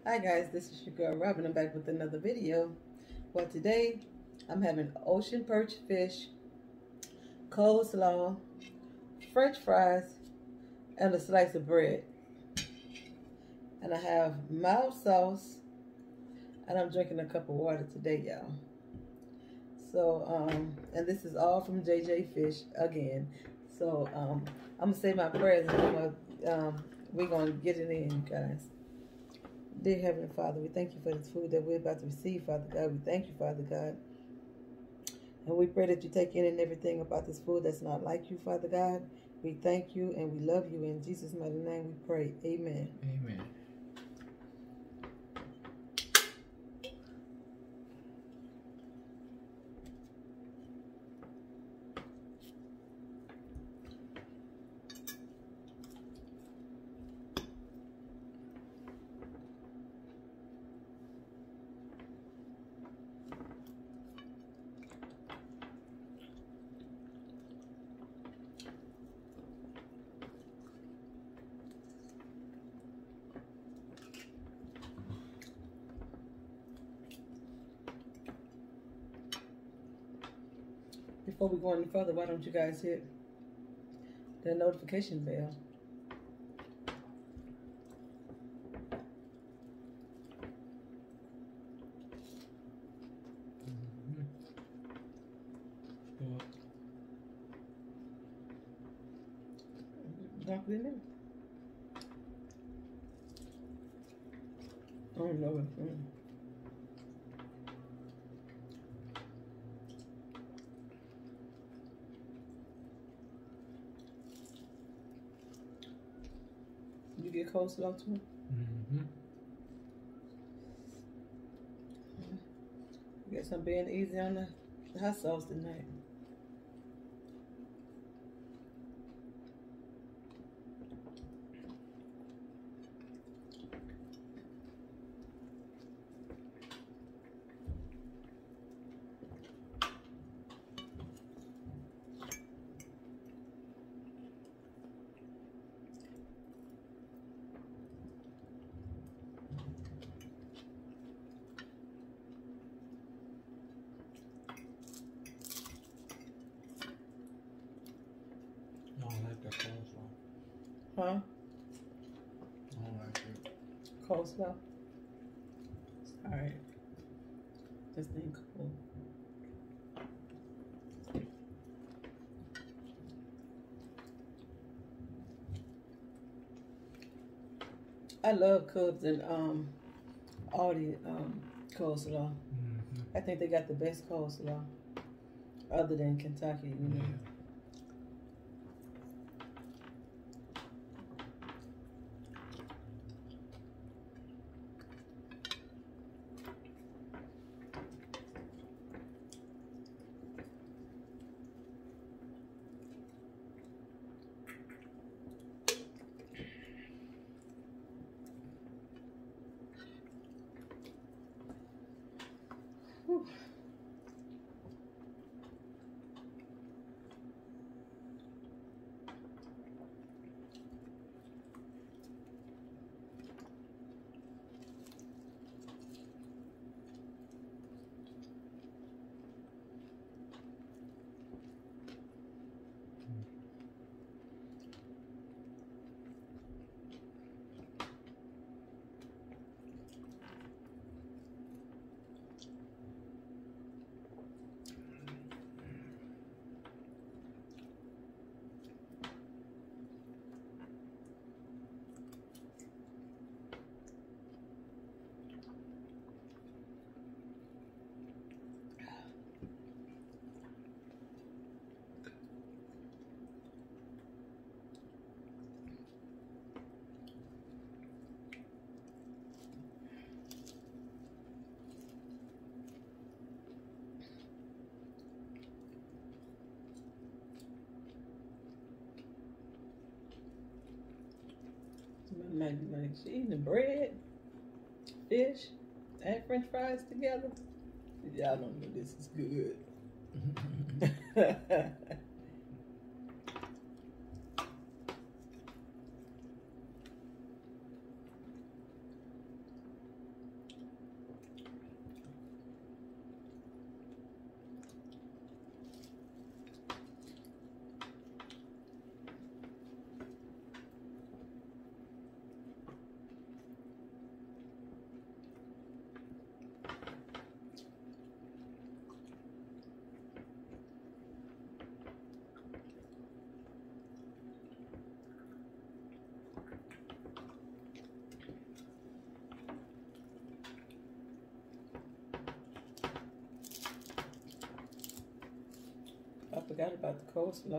Hi guys, this is your girl Robin. I'm back with another video. Well, today I'm having ocean perch fish, coleslaw, french fries, and a slice of bread. And I have mild sauce, and I'm drinking a cup of water today, y'all. So, and this is all from JJ Fish again. So, I'm gonna say my prayers and we're gonna get it in, guys. Dear Heavenly Father, we thank you for this food that we're about to receive, Father God. We thank you, Father God. And we pray that you take in and everything about this food that's not like you, Father God. We thank you and we love you. In Jesus' mighty name we pray. Amen. Amen. Before we go any further, why don't you guys hit the notification bell? Drop it in there. Oh no. You get coleslaw too? Guess I'm being easy on the hot sauce tonight. I don't like that coleslaw. Huh? I don't like it. Coleslaw? Alright. This thing cool. I love Cubs and Aldi coleslaw. I think they got the best coleslaw other than Kentucky, you know. Yeah. Whew. Like she eating bread, fish, and French fries together. Y'all don't know this is good. forgot about the coleslaw.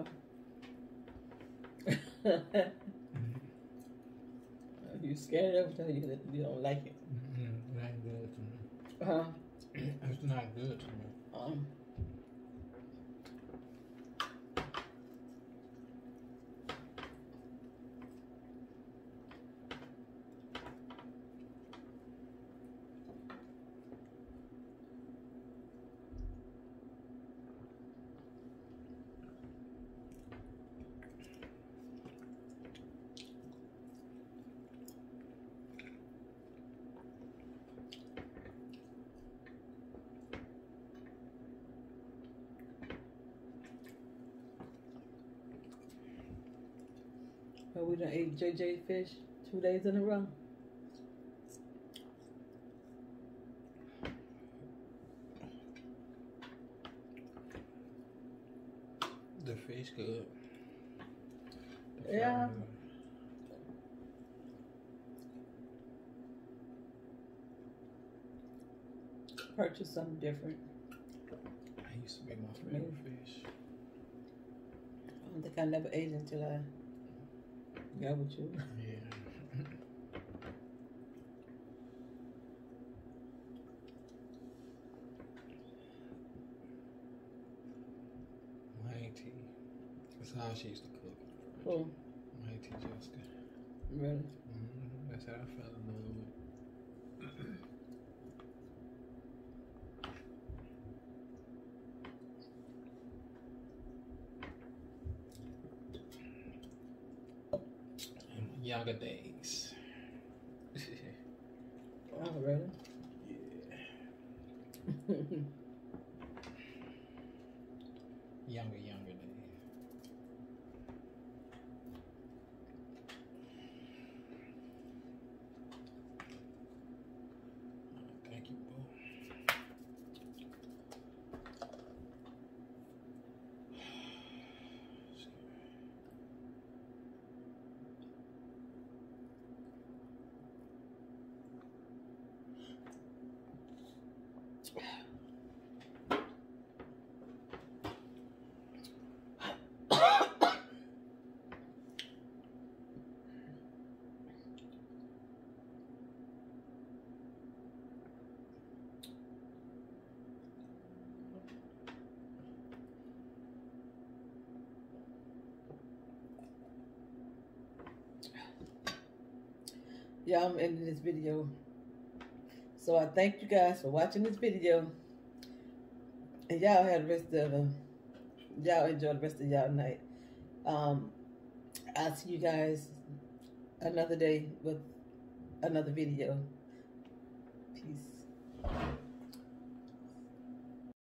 You scared of it? You don't like it? It ain't good to me. It's not good to me. But we done ate JJ fish 2 days in a row. The fish good. Yeah. Purchase something different. That used to be my favorite fish. I don't think I never ate until I got with you. Yeah. My auntie, that's how she used to cook. Cool. My auntie Jessica. Really? That's how I fell in love with. In my younger days. Oh, really? Yeah. Younger days. Thank you, boo. Yeah, I'm ending this video. So I thank you guys for watching this video. And y'all have the rest of y'all enjoy the rest of y'all night. I'll see you guys another day with another video. Peace.